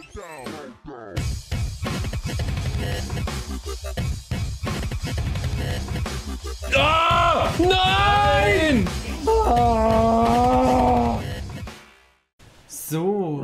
Ah! Nein! Ah! So,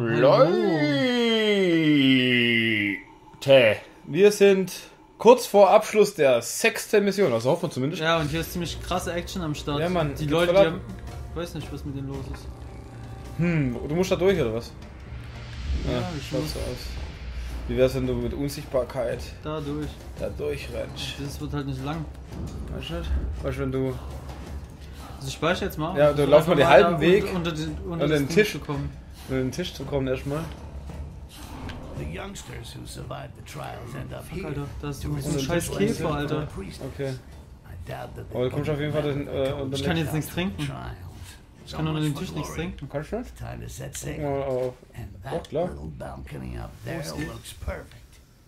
Leute, wir sind kurz vor Abschluss der 6. Mission, also hoffen wir zumindest. Ja, und hier ist ziemlich krasse Action am Start. Ja, Mann, die Leute, die haben... Ich weiß nicht, was mit denen los ist. Du musst da durch, oder was? Ja, ich schaut so aus. Wie wär's, wenn du mit Unsichtbarkeit da durch. da durchrennst? Das wird halt nicht lang. Weißt du nicht? Weißt du, wenn du Also ich speichere jetzt mal. Ja, du laufst mal den halben Weg unter den den Tisch zu kommen. mit dem Tisch zu kommen erstmal. The youngsters who survived the trials end up Fuck, here. Alter, da ist so Und ein den scheiß Tisch Käfer, Alter. Okay. I doubt that Aber du kommst auf jeden Fall Ich kann jetzt nichts trinken. trials. Ich kann unter dem Tisch nichts trinken. Kannst du nicht? Time to set Guck sail. mal auf. And Doch, that klar. little balcony up there looks perfect.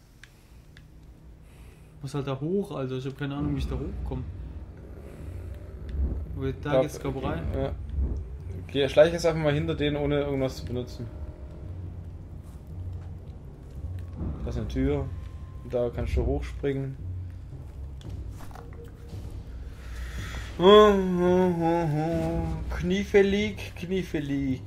Ich muss halt da hoch, Alter. Ich habe keine Ahnung, wie ich da hochkomme. Da geht's, glaube ich, rein. Ja. Okay, schleich jetzt einfach mal hinter denen, ohne irgendwas zu benutzen. Da ist eine Tür. Da kannst du hochspringen. Kniefelig, kniefelig.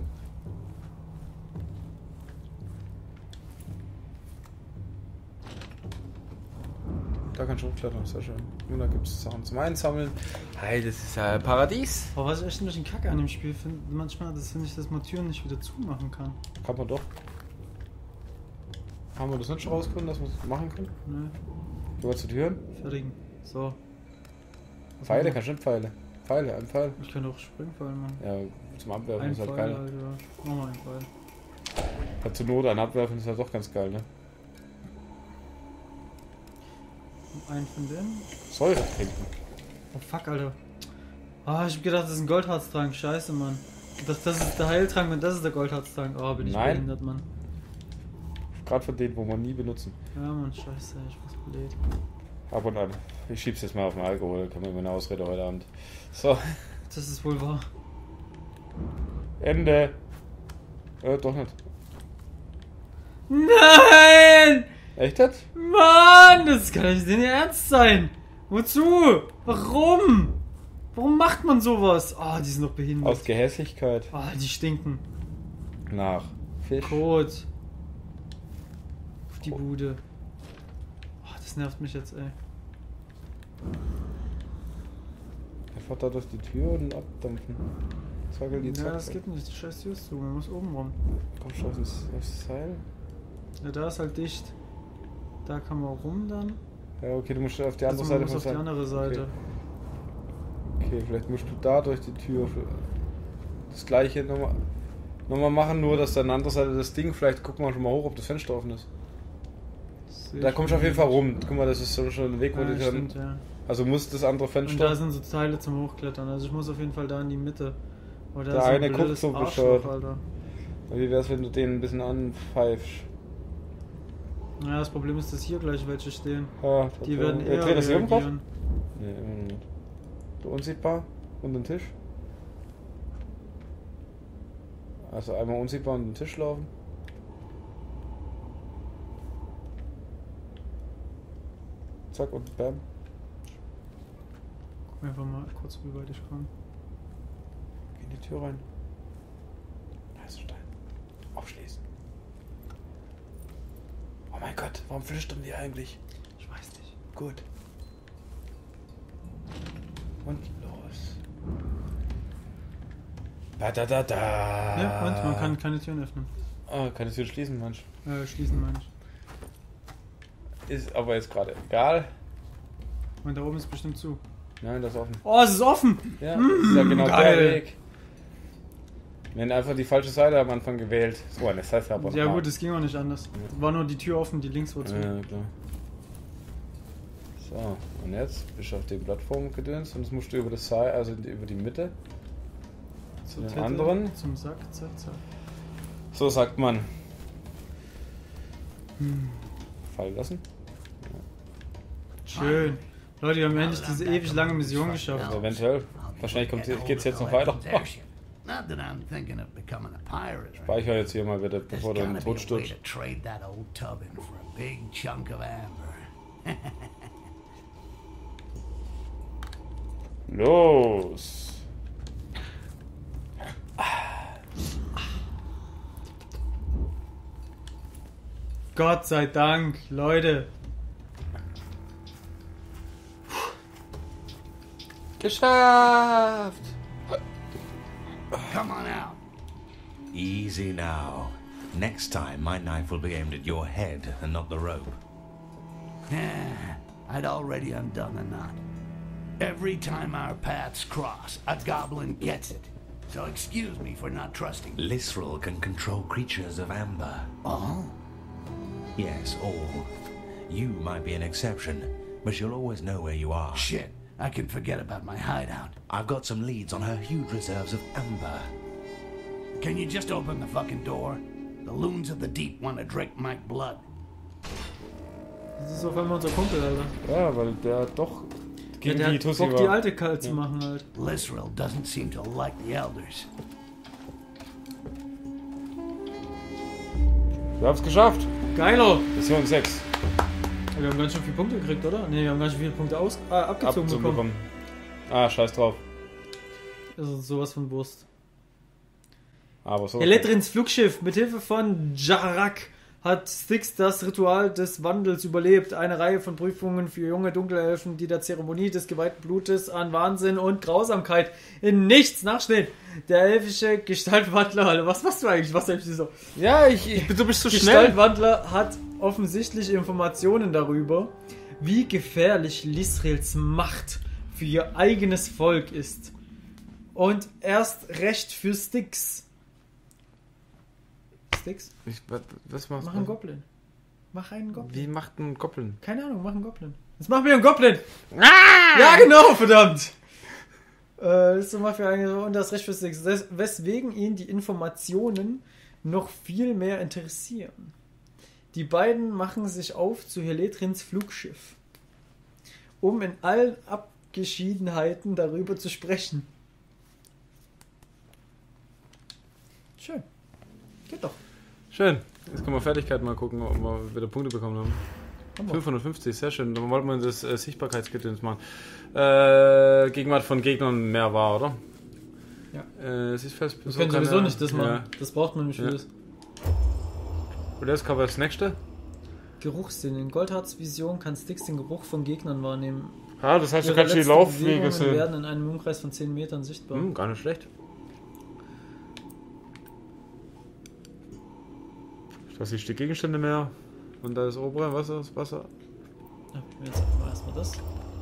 Da kannst du hochklettern, sehr schön. Und da gibt es Sachen zum Einsammeln. Hey, das ist ja Paradies. Aber was ich echt ein bisschen kacke an dem Spiel finde, manchmal, das finde ich, dass man Türen nicht wieder zumachen kann. Kann man doch. Haben wir das nicht schon rausgefunden, dass wir das machen können? Ne, Du wolltest die Türen? fertigen. So. Was Pfeile, machen wir? kannst du nicht Pfeile. Pfeile, ein Pfeil. Ich kann doch Springpfeil machen. Ja, zum Abwerfen Ein ist halt Pfeil, geil. Alter. Mach mal einen Pfeil. Halt zur Not ein Abwerfen ist halt doch ganz geil, ne? Einen von denen. Säure trinken. Oh fuck, Alter. Ah, ich hab gedacht, das ist ein Goldharztrank. Scheiße, Mann. Das ist der Heiltrank und das ist der Goldharztrank. Oh, bin ich Nein. behindert, Mann. Gerade von denen, wo man nie benutzen. Ja, Mann, scheiße, ich muss blöd. Ab und an. Ich schieb's jetzt mal auf den Alkohol, kann man immer eine Ausrede heute Abend. So, Das ist wohl wahr. Ende. Doch nicht. Nein! Echt jetzt? Mann, das kann nicht denn ernst sein. Wozu? Warum? Warum macht man sowas? Ah, die sind doch behindert. Aus Gehässigkeit. Ah, die stinken. Nach Fisch. Kot. Auf die Bude. Ah, das nervt mich jetzt, ey. Einfach da durch die Tür und abdampfen. Zackel die Ja, Zackel. das geht nicht. Die scheiß Tür ist zu. Man muss oben rum. Komm schon aufs Seil. Ja, da ist halt dicht. Da kann man rum dann. Ja, okay, du musst auf die andere Also man Seite muss auf die Seil. andere Seite. Okay, vielleicht musst du da durch die Tür. Das gleiche nochmal machen, nur dass an der anderen Seite das Ding, vielleicht gucken wir schon mal hoch, ob das Fenster offen ist. Da kommst du auf jeden Fall rum. Guck mal, das ist so schon ein Weg, wo Ja, du dann. stimmt, ja. Also muss das andere Und da Fenster. sind so Teile zum Hochklettern. Also ich muss auf jeden Fall da in die Mitte. Oh, da Der ist ein eine guckt blödes so Arschloch, bescheuert. Alter. Wie wär's, wenn du den ein bisschen anpfeifst? Ja, das Problem ist, dass hier gleich welche stehen. Ja, Die werden eher dreh das hier um drauf? reagieren. Nee, immer noch nicht. Du unsichtbar und den Tisch. Also einmal unsichtbar und den Tisch laufen. Zack und bam. Guck einfach mal kurz, wie weit ich komme. Geh in die Tür rein. Da ist ein Stein. Aufschließen. Oh mein Gott, warum flüstern die eigentlich? Ich weiß nicht. Gut. Und los. Da da da da. Ja, und man kann keine Türen öffnen. Ah, kann ich Tür schließen, manch. Schließen meine ich. Ist aber jetzt gerade egal. Und da oben ist bestimmt zu. Nein, das ist offen. Oh, es ist offen! Ja, ist ja genau geil. der Weg. Wir haben einfach die falsche Seite am Anfang gewählt. So, das heißt aber. Ja gut, es ging auch nicht anders. War nur die Tür offen, die links war zu. Ja, klar. So, und jetzt bist du auf den Plattform-Gedöns und das musst du über das Seil, also über die Mitte. Zur den Tette, anderen. Zum Sack, zack, zack. So sagt man. Fallen lassen. Schön. Leute, wir haben endlich diese ewig lange Mission geschafft. Also eventuell. Wahrscheinlich geht es jetzt noch weiter. Not that I'm thinking of becoming a pirate. Or Speicher jetzt hier mal wieder, There's bevor du in gotta den be Tod a way stürzt. to trade that old tub in for a big chunk of amber. Los! Gott sei Dank, Leute. Geschafft! Come on out. Easy now. Next time, my knife will be aimed at your head and not the rope. I'd already undone the knot. Every time our paths cross, a goblin gets it. So excuse me for not trusting. Lisrel can control creatures of amber. Oh? Yes, all. You might be an exception, but she'll always know where you are. Shit, I can forget about my hideout. I've got some leads on her huge reserves of amber. Can you just open the fucking door? The loons of the deep want to drink my blood. Das ist auf einmal unser Kumpel, Alter. Ja, weil der doch gegen Der die hat Tussi Bock, die war. alte kalt zu machen, halt. Lisrel doesn't seem to like the elders. Wir haben's geschafft! Geiler! Mission 6. Wir haben ganz schön viele Punkte gekriegt, oder? Ne, wir haben ganz schön viele Punkte abgezogen bekommen. Ah, scheiß drauf. Das ist sowas von Wurst. Aber so. Eletrins Flugschiff mit Hilfe von Jarak hat Styx das Ritual des Wandels überlebt. Eine Reihe von Prüfungen für junge Dunkelelfen, die der Zeremonie des geweihten Blutes an Wahnsinn und Grausamkeit in nichts nachstehen. Der elfische Gestaltwandler, Alter, was machst du eigentlich? Was eigentlich so? Ja, du bist so schnell. Gestaltwandler hat offensichtlich Informationen darüber, wie gefährlich Lisrels Macht für ihr eigenes Volk ist. Und erst recht für Styx. Styx? Was machst Mach einen Goblin. Mach einen Goblin. Wie macht ein Goblin? Keine Ahnung, mach einen Goblin. Jetzt mach mir einen Goblin! Ja, genau, verdammt! Das ist so mal für einen, und das Recht für Styx. Weswegen ihn die Informationen noch viel mehr interessieren. Die beiden machen sich auf zu Heletrins Flugschiff, um in allen Abgeschiedenheiten darüber zu sprechen. Schön. Geht doch. Schön. Jetzt können wir Fertigkeit mal gucken, ob wir wieder Punkte bekommen haben. 550, sehr schön. Dann wollten wir das Sichtbarkeitsgedöns machen. Gegenwart von Gegnern mehr war, oder? Ja. Es ist fest. Wir können sowieso nicht das machen. Ja. Das braucht man nicht für Ja. das. Und jetzt kommt das nächste. Geruchssinn. In Goldhards Vision kann Styx den Geruch von Gegnern wahrnehmen. Ah, das heißt, du Ihre kannst die letzten Laufwege Bewegungen sehen. werden in einem Umkreis von 10 Metern sichtbar. Gar nicht schlecht. Das ist die Gegenstände mehr. Und da ist obere Wasser. Ja, jetzt erstmal das.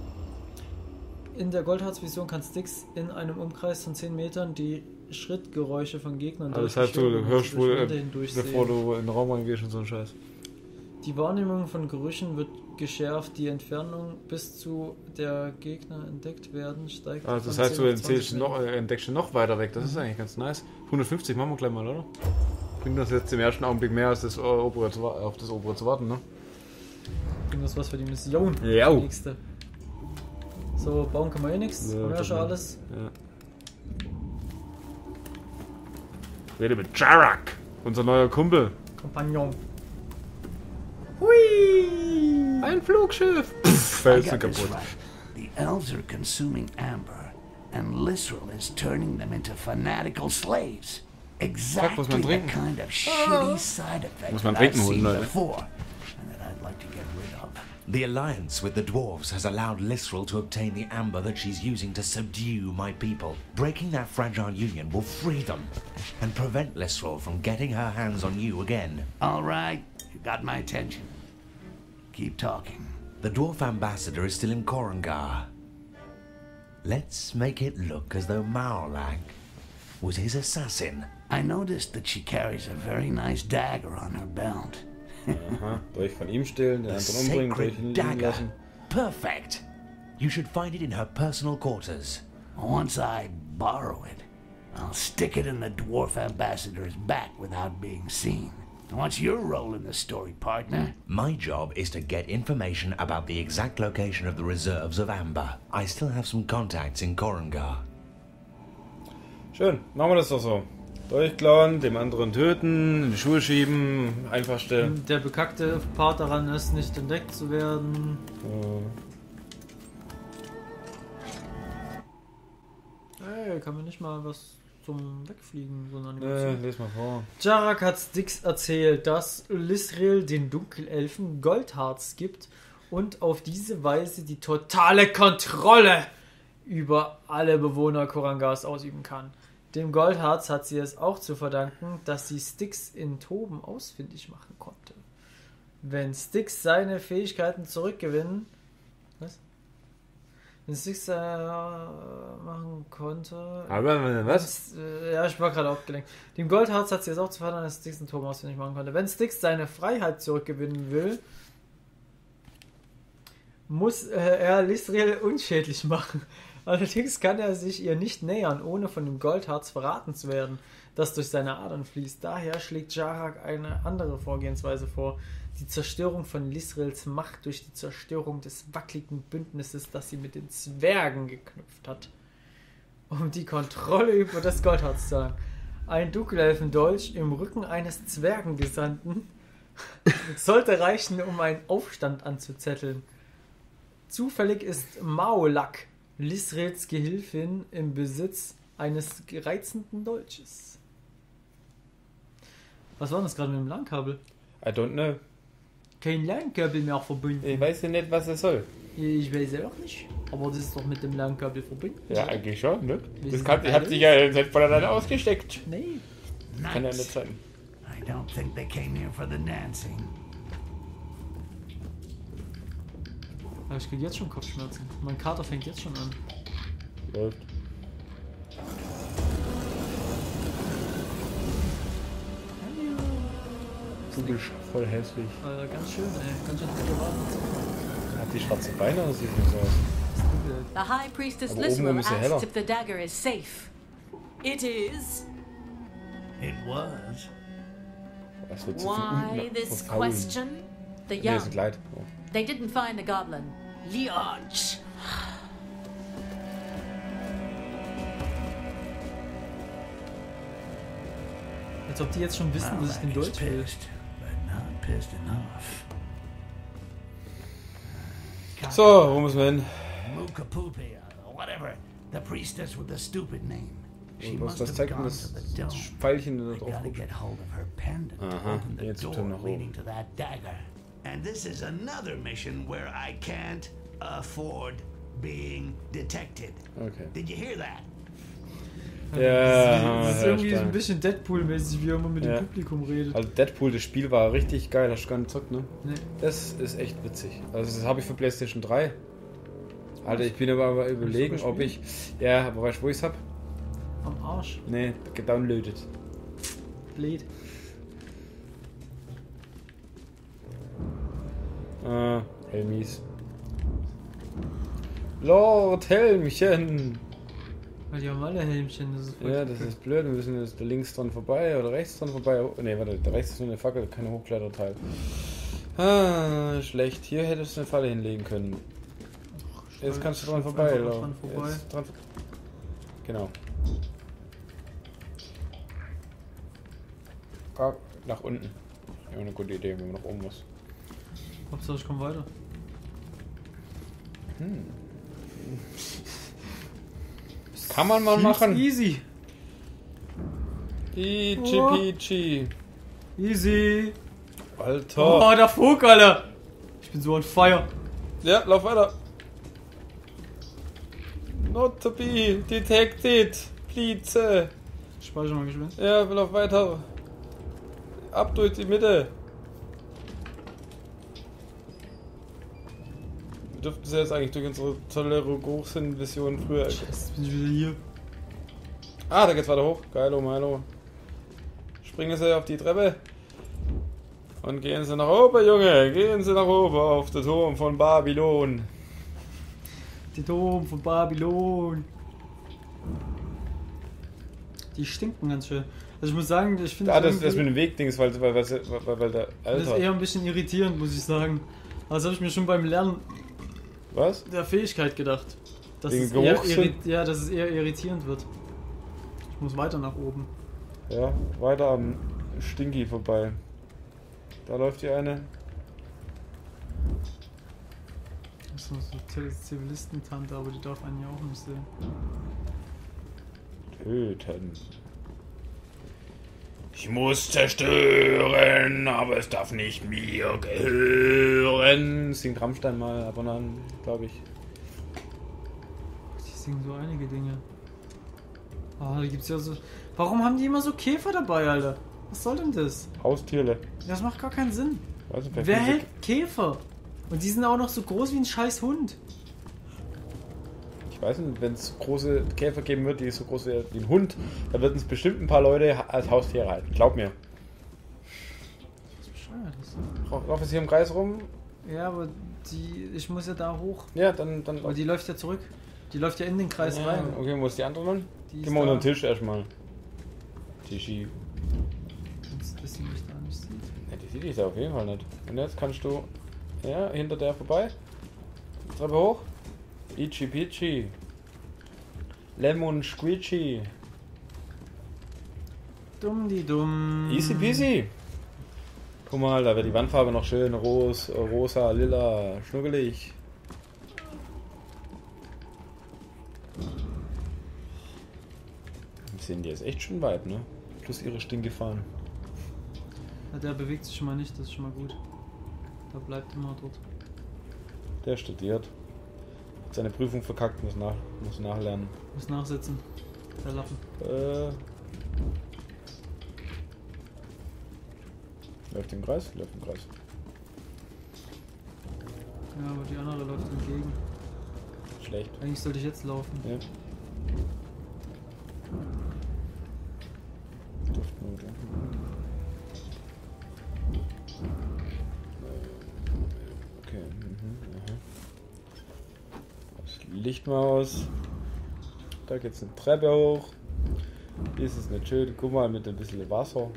In der Goldhards Vision kann Styx in einem Umkreis von 10 Metern die Schrittgeräusche von Gegnern Also das heißt, du hörst wohl, bevor sehen. du in den Raum reingehst und so ein Scheiß. Die Wahrnehmung von Gerüchen wird geschärft, die Entfernung bis zu der Gegner entdeckt werden steigt. Also das von heißt, 10 du auf 20 entdeckst du noch weiter weg. Das ist eigentlich ganz nice. 150 machen wir gleich mal, oder? Bringt das jetzt im ersten Augenblick mehr, als das obere auf das obere zu warten, ne? Bringt das was für die Mission. Ja. Die nächste. So, bauen kann man eh nichts. Ja, Haben wir ja das schon mal. alles. Ja. Rede mit Jarak, unser neuer Kumpel. Kompagnon. Hui! Ein Flugschiff. I Felsen got this kaputt. right. The elves are consuming amber, and Lisrel is turning them into fanatical slaves. Exactly muss man the trinken? kind of shitty side effect Muss man that I've trinken holen, seen Leute. before, and that I'd like to get rid of. The alliance with the dwarves has allowed Lisrel to obtain the amber that she's using to subdue my people. Breaking that fragile union will free them and prevent Lisrel from getting her hands on you again. All right, you got my attention. Keep talking. The dwarf ambassador is still in Korangar. Let's make it look as though Maorlak was his assassin. I noticed that she carries a very nice dagger on her belt. Aha. Durch von ihm stehlen, den The anderen umbringen, durch ihn sacred liegen dagger. lassen. Perfect. You should find it in her personal quarters. Once I borrow it, I'll stick it in the dwarf ambassador's back without being seen. What's your role in the story, partner? My job is to get information about the exact location of the reserves of amber. I still have some contacts in Korangar. Schön, machen wir das doch so. Durchklauen, dem anderen töten, in die Schuhe schieben, einfach stellen. Der bekackte Part daran ist, nicht entdeckt zu werden. Hey, kann man nicht mal was zum Wegfliegen, so eine Animation? Les mal vor. Jarak hat Styx erzählt, dass Lysrael den Dunkelelfen Goldharz gibt und auf diese Weise die totale Kontrolle über alle Bewohner Korangas ausüben kann. Dem Goldharz hat sie es auch zu verdanken, dass sie Styx in Toben ausfindig machen konnte. Wenn Styx seine Fähigkeiten zurückgewinnen... Was? Wenn Styx machen konnte... Aber was? Ja, ich war gerade abgelenkt. Dem Goldharz hat sie es auch zu verdanken, dass Styx in Toben ausfindig machen konnte. Wenn Styx seine Freiheit zurückgewinnen will, muss er Lysrael unschädlich machen. Allerdings kann er sich ihr nicht nähern, ohne von dem Goldharz verraten zu werden, das durch seine Adern fließt. Daher schlägt Jarak eine andere Vorgehensweise vor. Die Zerstörung von Lysraels Macht durch die Zerstörung des wackeligen Bündnisses, das sie mit den Zwergen geknüpft hat. Um die Kontrolle über das Goldharz zu erlangen. Ein Dunkelelfendolch im Rücken eines Zwergengesandten sollte reichen, um einen Aufstand anzuzetteln. Zufällig ist Maolak, Lysraels Gehilfin, im Besitz eines gereizenden Dolches. Was war das gerade mit dem LAN-Kabel? I don't know. Kein LAN-Kabel mehr verbunden. Ich weiß ja nicht, was es soll. Ich weiß ja auch nicht. Aber das ist doch mit dem LAN-Kabel verbunden. Ja, eigentlich schon, ne? Wissen Ich hab sich ja seit voneinander ausgesteckt. Nee. Kann ja nicht sein. I don't think they came here for the dancing. Aber ich krieg jetzt schon Kopfschmerzen. Mein Kater fängt jetzt schon an. Läuft. Du bist voll hässlich. Ganz schön, ey. Ganz schön gewartet. Hat die schwarze Beine oder sieht nicht so aus? The High Priestess Aber oben Lysrael ist er heller. asks if the dagger is safe. It is. It was. Was wird sie Why this question? The Nee, ist ein young. Kleid. Oh. They didn't find the goblin. Lioch! Als ob die jetzt schon wissen, dass ich den Dolch will. pissed, but not pissed enough. So, wo müssen wir hin? Mukapupi, whatever. The priestess with the stupid name. She Und must was have zeigt gone denn to das the dome. Pfeilchen da I drauf? gotta get hold of her pendant to Aha, open the jetzt door tut er nach leading oben. to that dagger. And this is another mission where I can't afford being detected. Okay. Did you hear that? Ja, Das ist ja, irgendwie so ein stark. bisschen Deadpool-mäßig, wie er immer mit Ja. dem Publikum redet. Also Deadpool, das Spiel war richtig geil, hast du gar nicht gezockt, ne? Nee. Das ist echt witzig. Also das habe ich für PlayStation 3. Alter, ich bin aber überlegen, Hast du ob ich... Ja, aber weißt du, wo ich es hab? Am Arsch. Nee, gedownloadet. Blöd. Helmis. Lord Helmchen! Weil die haben alle Helmchen. Das ist voll Ja, das ist blöd, wir müssen jetzt da links dran vorbei oder rechts dran vorbei. Oh, ne, warte, da rechts ist nur eine Fackel, keine Hochkletterteil. Ah, schlecht. Hier hättest du eine Falle hinlegen können. Jetzt kannst du dran vorbei, einfach Lord. dran vorbei. Jetzt dran. Genau. Ah, nach unten. Ja, eine gute Idee, wenn man nach oben muss. Hauptsache, ich komm weiter. Kann man mal machen. Easy. Peachy, Oh. peachy. Easy. Alter. Oh, der Vogel, Alter. Ich bin so on fire. Ja, lauf weiter. Not to be detected. Please. Speicher mal geschwind. Ja, lauf weiter. Ab durch die Mitte. Wir dürften es jetzt eigentlich durch unsere tolle Geruchsvision früher. Jetzt bin ich wieder hier. Ah, da geht's weiter hoch. Geilo, Milo. Springen Sie auf die Treppe. Und gehen Sie nach oben, Junge. Gehen Sie nach oben auf den Turm von Babylon. Die Dom von Babylon. Die stinken ganz schön. Also ich muss sagen, ich finde Ah, das mit dem Wegdings, weil der das ist Alter. eher ein bisschen irritierend, muss ich sagen. Also habe ich mir schon beim Lernen Was? der Fähigkeit gedacht. Dass Wegen es eher Geruchssinn? dass es eher irritierend wird. Ich Ich muss weiter nach oben. Ja, weiter am Stinky vorbei. Da läuft hier eine. Das ist so eine Zivilistentante, aber die darf einen ja auch nicht sehen. Töten. Ich muss zerstören, aber es darf nicht mir gehören. Singt Rammstein mal ab und an, glaube ich. Die singen so einige Dinge. Ah, da gibt's ja so. Warum haben die immer so Käfer dabei, Alter? Was soll denn das? Haustierle. Das macht gar keinen Sinn. Also Wer hält Käfer? Und die sind auch noch so groß wie ein scheiß Hund. Ich weiß nicht, wenn es große Käfer geben wird, die so groß wie ein Hund, da würden es bestimmt ein paar Leute als Haustiere halten. Glaub mir. Was bescheuert ist. Lauf jetzt hier im Kreis rum. Ja, aber die. Ich muss ja da hoch. Ja, dann. Aber die läuft ja zurück. Die läuft ja in den Kreis rein. Okay, wo ist die andere dann? Die Geh mal unter den Tisch erstmal. Tischi. Dass sie mich da nicht sieht. Ja, die sieht dich da auf jeden Fall nicht. Und jetzt kannst du. Ja, hinter der vorbei. Treppe hoch. Ichi Pichi. Lemon Squeechy. Dumm die dumm. Easy peasy. Guck mal, da wird die Wandfarbe noch schön rosa, lila, schnuckelig. Sind die jetzt echt schon weit, ne? Plus ihre Stinke fahren. Ja, der bewegt sich schon mal nicht, das ist schon mal gut. Der bleibt immer dort. Der studiert. Hat seine Prüfung verkackt, muss nachlernen. Muss nachsitzen. Der Lappen. Läuft im Kreis? Läuft im Kreis. Ja, aber die andere läuft entgegen. Schlecht. Eigentlich sollte ich jetzt laufen. Ja. Duftnote. Okay. Das Licht mal aus. Da geht's eine Treppe hoch. Hier ist es nicht schön. Guck mal, mit ein bisschen Wasser.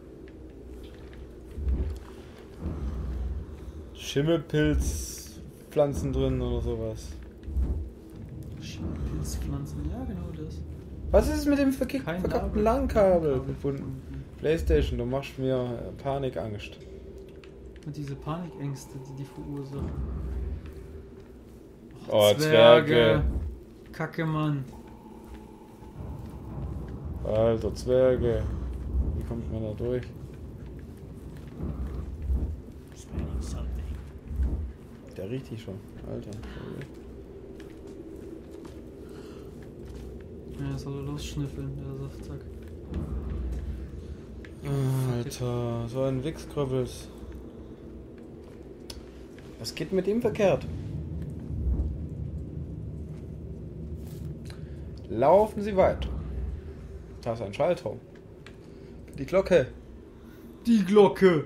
Schimmelpilzpflanzen drin oder sowas. Pilzpflanzen, ja genau das. Was ist mit dem Kein verkackten Nabel. LAN-Kabel gefunden? PlayStation, du machst mir Panikangst. Und diese Panikängste, die verursachen. Oh, Zwerge. Kacke, Mann. Alter, Zwerge. Wie kommt man da durch? Smelling something. Der riecht die schon. Alter. Ja, soll er losschnüffeln, der Saftsack. Alter, so ein Wichskröbbels. Was geht mit ihm verkehrt? Laufen Sie weit. Da ist ein Schalter. Die Glocke. Die Glocke!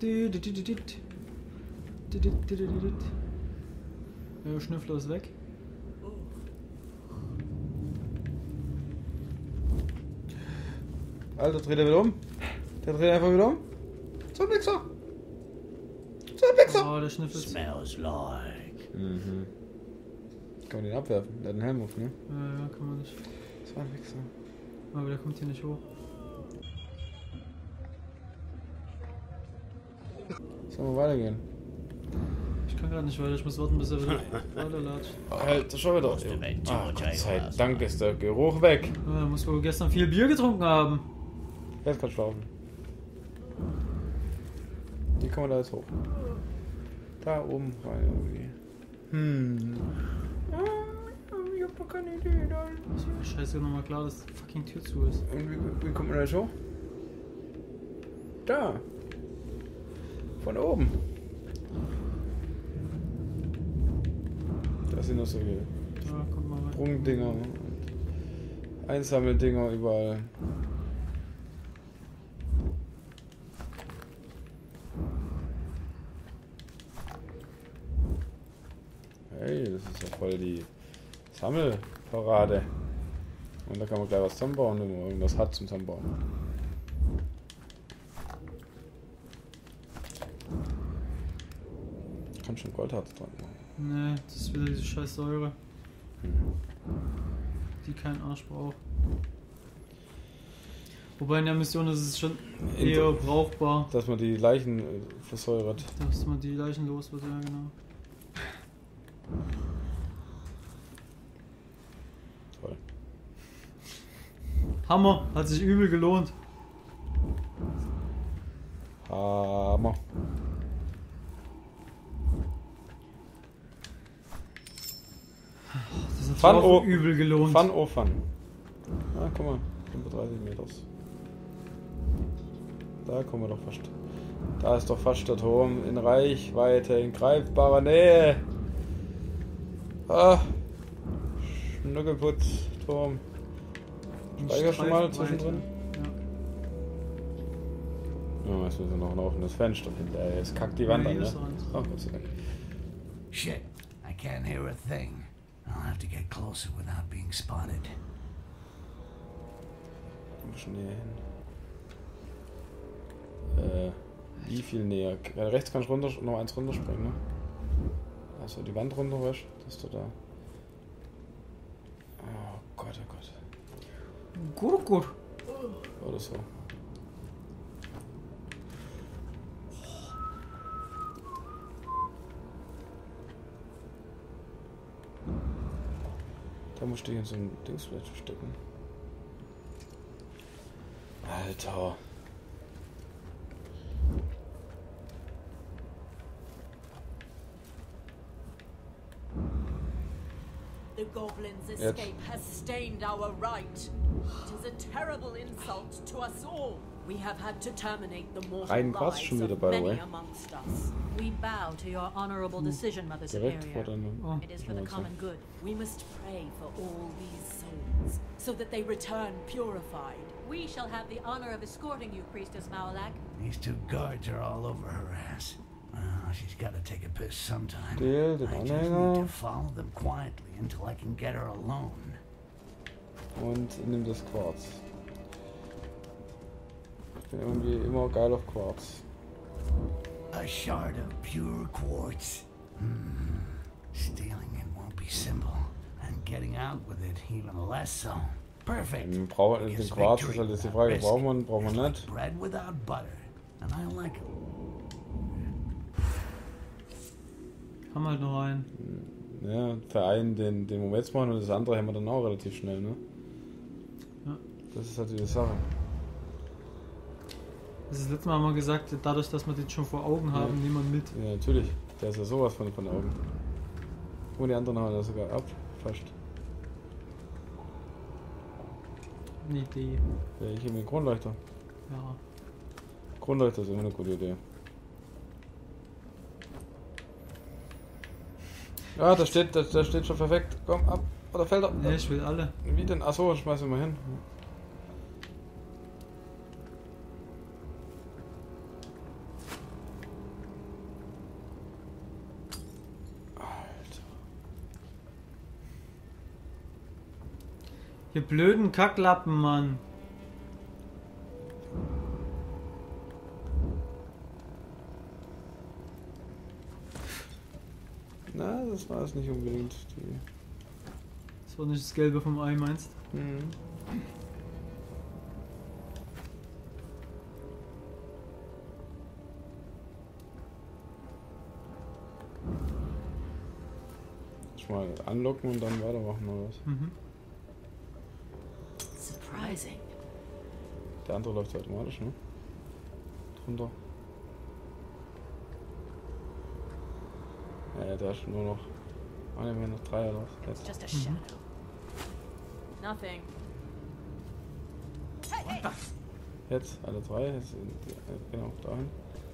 Der Schnüffler ist weg. Alter, dreht er wieder um. Der dreht einfach wieder um. So ein Wichser. So ein Wichser. Oh, der schnüffelt. Smells like. Mhm. Kann man den abwerfen? Der hat einen Helm auf, ne? Ja, kann man nicht. So ein Wichser. Aber der kommt hier nicht hoch. Sollen wir weitergehen? Ich kann gerade nicht weiter, ich muss warten, bis er wieder weiterlatscht. Alter, schon wieder. Ach, Gott sei Dank ist der Geruch weg. Ja, er muss wohl gestern viel Bier getrunken haben. Jetzt kannst du laufen. Wie kommen wir da jetzt hoch? Da oben rein irgendwie. Ich hab doch keine Idee. Nein. Scheiße, nochmal klar, dass die fucking Tür zu ist. Und wie kommt man da jetzt hoch? Da. Von oben. Da sind noch solche Ja, kommt mal rein. Sprungdinger und Einsammeldinger überall. Hey, das ist ja voll die Sammelparade. Und da kann man gleich was zusammenbauen, wenn man irgendwas hat zum Zusammenbauen. Kann schon Goldharz dran machen. Nee, das ist wieder diese scheiß Säure. Die kein Arsch braucht. Wobei in der Mission ist es schon eher brauchbar, Dass man die Leichen versäuert. dass man die Leichen los wird, ja genau. Toll. Hammer, hat sich übel gelohnt. Hammer. Das hat sich Fun auch o- übel gelohnt. Fun oh fun. Ah, guck mal. 35 Meter. Da kommen wir doch fast. Da ist doch fast der Turm in Reichweite, in greifbarer Nähe. Ah. Schnuckelputz, Turm. Speicher schon mal zwischendrin. Ja, jetzt müssen wir noch ein offenes Fenster hinterher. Jetzt kackt die Wand Ja, an, hier ne? ist eins. Oh, Gott sei Dank. Shit, I can't hear a thing. I'll have to get closer without being spotted. Ein bisschen näher hin. Wie viel näher? Rechts kannst du runter, noch eins runterspringen, ne? Also die Wand runter, weißt du? Dass du da. Oh Gott, oh Gott. Gut, gut. Oder so. Da musst du dich in so ein Dings vielleicht verstecken. Alter. The goblin's Jetzt. escape has stained our right. It is a terrible insult to us all. We have had to terminate the mortal Rein Quarz lives schon wieder, of by the many way. amongst us. We bow to your honorable decision, Mother Direkt vor Superior. deinem. Oh. It is for the common good. We must pray for all these souls, so that they return purified. We shall have the honor of escorting you, Priestess Maolak. These two guards are all over her ass. Well, she's got to take a piss sometime. Der, den I just need to Anhänger. follow them quietly until I can get her alone. Und nimm das Quarz. Ich bin irgendwie immer geil auf Quarz. A shard of pure quartz. Stealing it won't be simple, and getting out with it even less so. Perfect. Den Gives Quarz ist victory halt jetzt die without Frage, risk. brauchen wir It's like nicht. bread without butter, and I like it. Haben halt noch einen. Ja, für einen den wir jetzt machen und das andere haben wir dann auch relativ schnell, ne? Ja. Das ist halt die Sache. Das ist das letzte Mal haben wir gesagt, dadurch, dass wir den schon vor Augen haben, Ja. nehmen wir mit. Ja, natürlich. Der ist ja sowas von den Augen. Und die anderen haben das sogar ab. Fast. Eine Idee. Ja, ich habe den Kronleuchter. Ja. Kronleuchter ist immer eine gute Idee. Ja, da steht schon perfekt. Komm, ab. Oder fällt er? Ne, ich will alle. Wie denn? Achso, schmeiß ihn mal hin. Alter. Ihr blöden Kacklappen, Mann. Na, das war es nicht unbedingt. Die... Das war nicht das Gelbe vom Ei, meinst du? Mhm. Mal anlocken und dann weitermachen oder was? Mhm. Surprising. Der andere läuft automatisch, ne? Drunter. Ja, da ist nur noch. Ah, ne, wir haben noch 3 oder was? It's Jetzt. just a shadow. Nothing. Hey, hey! Jetzt, alle 3. Jetzt sind die, genau, dahin.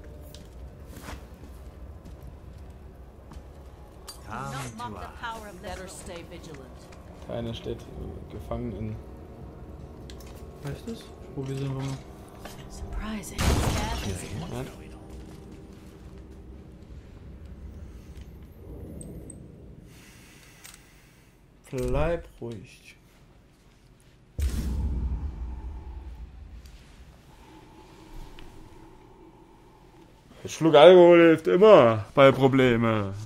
Not mock the power of better stay vigilant. Der eine steht gefangen in. Weißt du es? Ich probiere es einfach mal. Surprising. Nein. Bleib ruhig. Ein Schluck Alkohol hilft immer bei Problemen.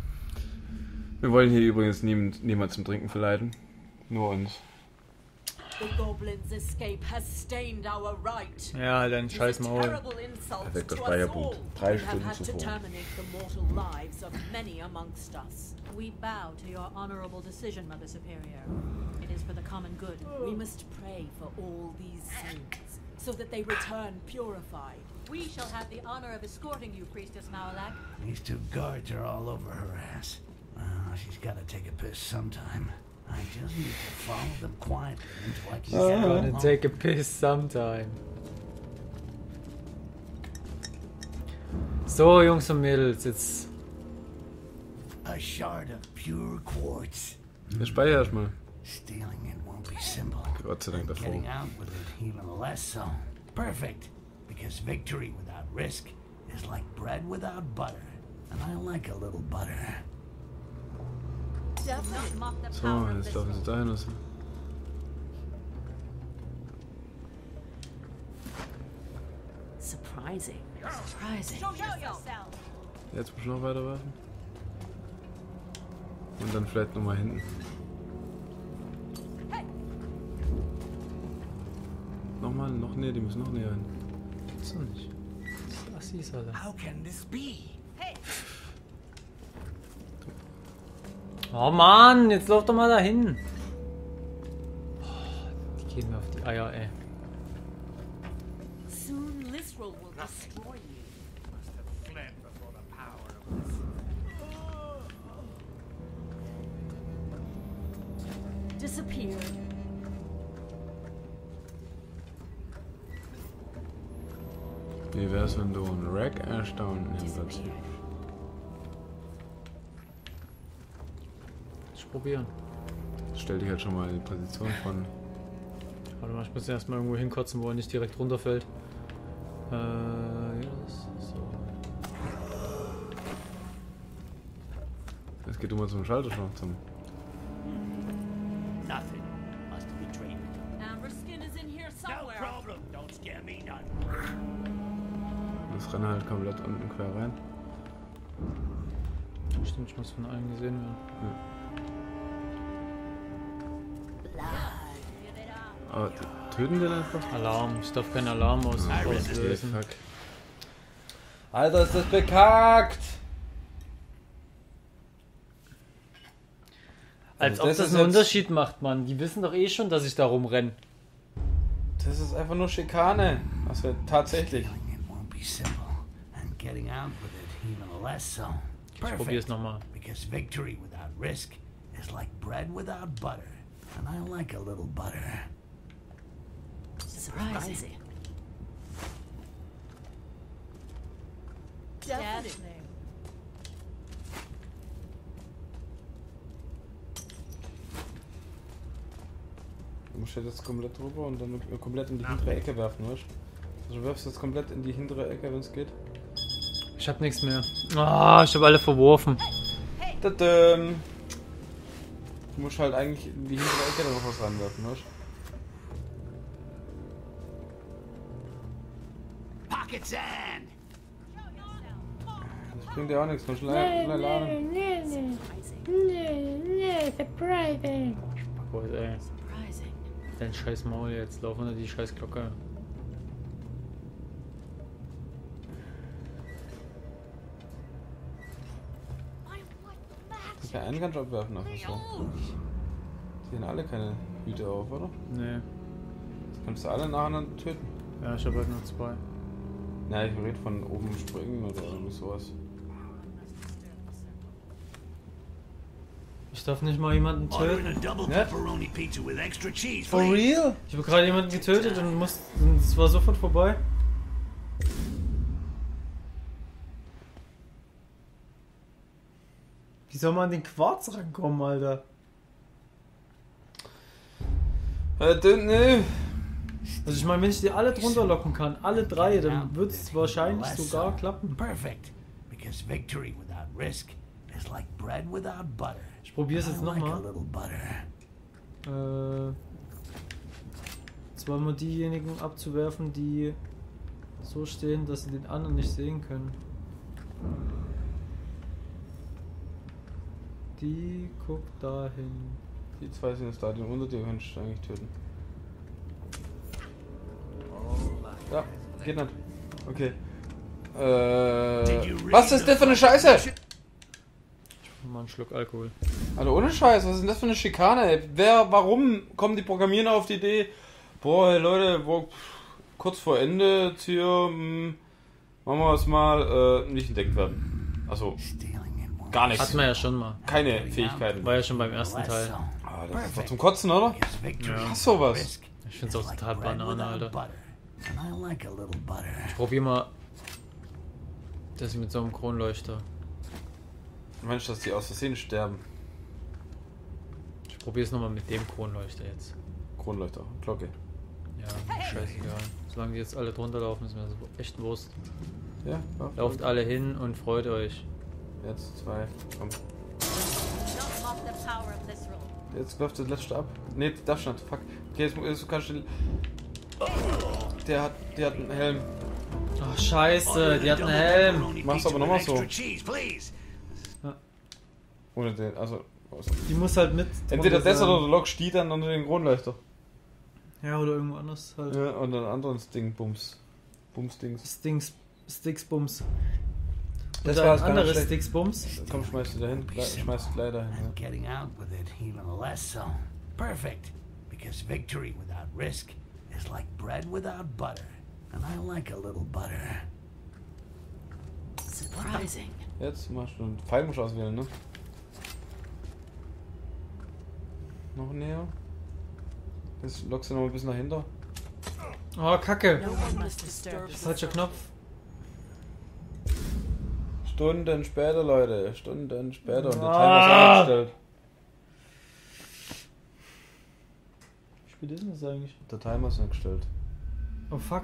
Wir wollen hier übrigens niemand zum Trinken verleiten. Nur uns. The goblins' escape has stained our right. Ja, dann It is scheiß a Maul. terrible insult Perfekter to us Speicherpunkt. all. 3 We have Stunden had to zuvor. terminate the mortal lives of many amongst us. We bow to your honorable decision, Mother Superior. It is for the common good. We must pray for all these souls, so that they return purified. We shall have the honor of escorting you, Priestess Maolak. These 2 guards are all over her ass. She's gotta take a piss sometime. I just need to follow them quietly until I can get her Gonna alone. take a piss sometime. So, Jungs und Mädels, jetzt. A shard of pure quartz. Der Speicher erstmal. Stealing it won't be simple. Gott sei Dank davor. Getting out with it even less so. Perfect. Because victory without risk is like bread without butter. And I like a little butter. Definitely mock the So, power of jetzt this laufen sie dahin. Also. surprising. Surprising. Show yourself. Jetzt muss ich noch weiter werfen. Und dann vielleicht nochmal hinten. Nochmal, noch näher, die müssen noch näher hin. Gibt's doch nicht. Das ist Assis, Alter. How can this be? Oh Mann, jetzt lauf doch mal dahin. Die gehen mir auf die Eier, ey. Soon Lisrel will destroy you. Must have fled before the power of Disappeared. Wie wär's, wenn du einen Rack erstaunen hinsetzt? Disappeared. Ich probieren. Stell dich halt schon mal in die Position von. Warte mal, ich muss erstmal irgendwo hinkotzen, wo er nicht direkt runterfällt. Yes, so. Jetzt geht du mal zum Schalterschrank zum. nothing. Must be dreaming. Amber Skin is in here No somewhere. problem. Don't scare me none. Das rennt halt komplett unten quer rein. Stimmt, ich muss von allen gesehen werden. Aber die töten den einfach? Alarm, ich darf keinen Alarm auslösen. Fuck. Alter, ist das bekackt! Als Also ob das das ist einen jetzt- Unterschied macht, Mann. Die wissen doch eh schon, dass ich da rumrenne. Das ist einfach nur Schikane. Was wir tatsächlich. Stealing it won't be simple. And getting out with it even less so. Ich probier's nochmal. Because victory without risk is like bread without butter. And I like a little butter. Surprising. Definitely. Du musst jetzt komplett drüber und dann komplett in die hintere Ecke werfen, weißt du? Also du wirfst jetzt komplett in die hintere Ecke, wenn es geht. Ich hab nichts mehr. Ah, ich hab alle verworfen. Du musst halt eigentlich in die hintere Ecke da noch was ranwerfen, weißt du? Pocket sand! Das bringt dir auch nichts, nur schnell laden. Surprising. Boah, ey. Surprising. Dein scheiß Maul jetzt. Lauf unter die scheiß Glocke. Das kann einen ganz abwerfen, einfach so. Die haben alle keine Hüte auf, oder? Nee. Das kannst du alle nacheinander töten. Ja, ich hab halt nur 2. Na, ich rede von oben springen oder irgendwie sowas. Ich darf nicht mal jemanden Ordering töten. a double Yeah. pepperoni pizza with extra cheese, For please. real? Ich habe gerade jemanden getötet und es war sofort vorbei. Wie soll man an den Quarz rankommen, Alter? Nö. Also ich meine, wenn ich die alle drunter locken kann, alle 3, dann wird es wahrscheinlich sogar klappen. Perfect. Because victory without risk is like bread without butter. Ich probiere es I jetzt like a nochmal. little butter. Zweimal diejenigen abzuwerfen, die so stehen, dass sie den anderen nicht sehen können. Die guckt dahin. Die zwei sind jetzt da, den unter dir kannst du eigentlich töten. Ja, geht nicht. Okay. Was ist das für eine Scheiße? Mal einen Schluck Alkohol. Also ohne Scheiß, was ist denn das für eine Schikane, ey? Warum kommen die Programmierer auf die Idee, boah, hey Leute, kurz vor Ende jetzt hier, machen wir es mal, nicht entdeckt werden. Also, gar nichts. Hatten wir ja schon mal. Keine Fähigkeiten. War ja schon beim ersten Teil. Ah, das ist doch zum Kotzen, oder? Ja. Hast sowas. Ich find's auch total Banane, Alter. Ich probier mal das mit so einem Kronleuchter. Mensch, dass die aus Versehen sterben. Ich probier's nochmal mit dem Kronleuchter jetzt. Kronleuchter, Glocke. Ja, scheißegal. Solange die jetzt alle drunter laufen, ist mir das echt Wurst. Ja, Lauft alle hin und freut euch. Jetzt 2, komm. Don't mock the power of Lysral. Jetzt läuft das letzte ab. Ne, das stand. Fuck. Okay, jetzt kannst du. Der hat einen Helm. Ach, scheiße, die hat einen Helm. Mach's aber nochmal so. Cheese, please. Ohne den, also. Die muss halt mit. Entweder drunter das sein. oder du lockst die dann unter den Kronleuchter. Ja, oder irgendwo anders halt. Ja, und dann anderen Ding, Bumsdings. Sticksbums. Das Und war ein gar nicht anderes schlecht. Sticksbums. Komm, schmeiß die da hin. Schmeiß die leider hin. And getting out with it even less so. Perfect. Because victory without risk is like bread without butter. And I like a little butter. Surprising. Jetzt machst du einen Pfeil musst du auswählen, ne? Noch näher. Jetzt lockst du noch ein bisschen dahinter. Oh, Kacke. No one must disturb this. Falscher Knopf. Stunden später, Leute. Stunden später. Und der Ah! Timer ist eingestellt. Wie spät ist denn das eigentlich? Der Timer ist eingestellt. Oh, fuck.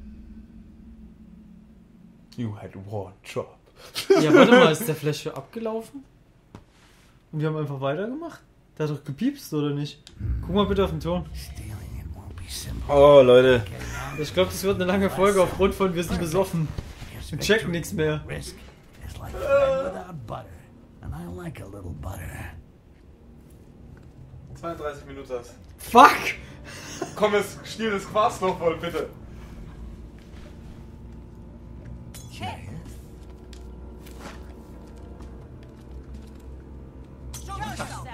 You had one job. Ja, warte mal, ist der Flash abgelaufen? Und wir haben einfach weitergemacht? Der hat doch gepiepst, oder nicht? Guck mal bitte auf den Ton. Stealing it won't be simple. Oh, Leute. Getting out Ich glaube, das wird eine lange Folge aufgrund von wir sind besoffen. because Wir checken victory nichts mehr. without risk is like bread without butter. And I like a little butter. 32 Minuten das. Fuck! Komm, jetzt stiel das Quarz noch voll, bitte. Show yourself.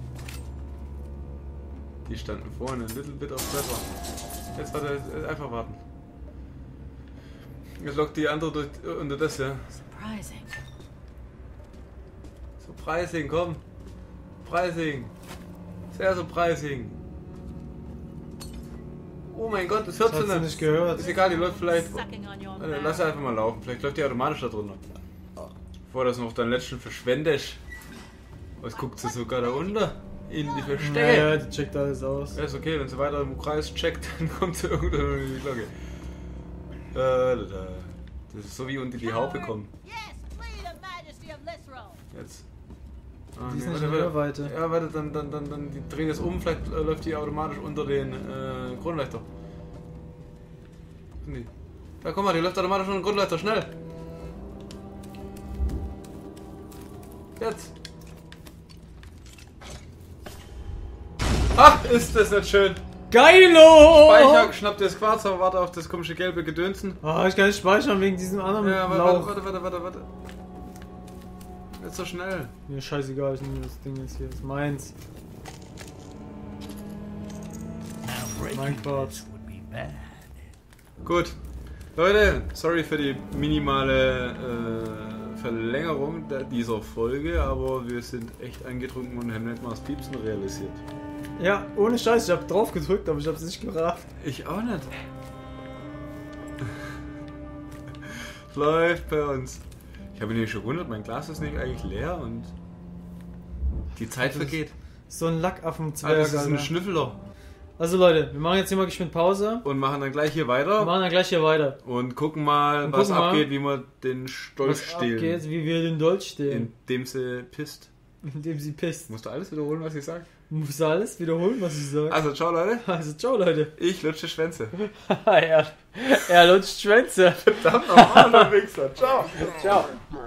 Die standen vorne, ein little bit of pressure. Jetzt warte, einfach warten. Jetzt lockt die andere durch, unter das, ja. Surprising. So, Pricing, komm. Pricing. Sehr surprising. Oh mein Gott, das hört Das hat sie sie nicht gehört. Ist egal, die läuft vielleicht. Sucking on your Lass sie einfach mal laufen. Vielleicht läuft die automatisch da drunter. Bevor das noch deinen letzten verschwendest. Was guckt sie sogar da unter? In die Verstecke. Ja, die checkt alles aus. Ja, ist okay, wenn sie weiter im Kreis checkt, dann kommt sie irgendwo in die Glocke. Das ist so wie unter die Haube kommen. Yes, flee the majesty of Lysral. Jetzt. Die ist nicht in Hörweite. Ja, warte, dann die drehen es um, vielleicht läuft die automatisch unter den Kronleuchter. Nee. Da guck mal, die läuft automatisch unter den Kronleuchter, schnell! Jetzt! Ach, ist das nicht schön! Geilo! Speicher, schnapp dir das Quarz, aber warte auf das komische gelbe Gedönsen. Oh, ich kann nicht speichern wegen diesem anderen Ja, Lauch. warte. Jetzt so schnell. Mir scheißegal, ich nehme das Ding jetzt hier. Das ist meins. Now breaking Mein Gott. this would be bad. Gut. Leute, sorry für die minimale Verlängerung dieser Folge, aber wir sind echt angetrunken und haben nicht mal das Piepsen realisiert. Ja, ohne Scheiß, ich hab drauf gedrückt, aber ich hab's nicht gerafft. Ich auch nicht. Läuft bei uns. Ich habe mich schon gewundert, mein Glas ist nicht eigentlich leer und die Zeit vergeht. So ein Lackaffenzwerg. Ah, das ist ein Alter. Schnüffler. Also Leute, wir machen jetzt hier mal geschwind Pause. Und machen dann gleich hier Wir weiter machen dann gleich hier weiter. und gucken mal, Und was gucken mal, abgeht, wie wir den Stolz Was stehlen. abgeht, wie wir den Dolch stehlen. Indem sie pisst. Indem sie pisst. Musst du alles wiederholen, was ich sage? Muss alles wiederholen, was ich sage. Also, ciao Leute. Also, ciao Leute. Ich lutsche Schwänze. er lutscht Schwänze. Verdammt nochmal, Wichser. Ciao. Ciao.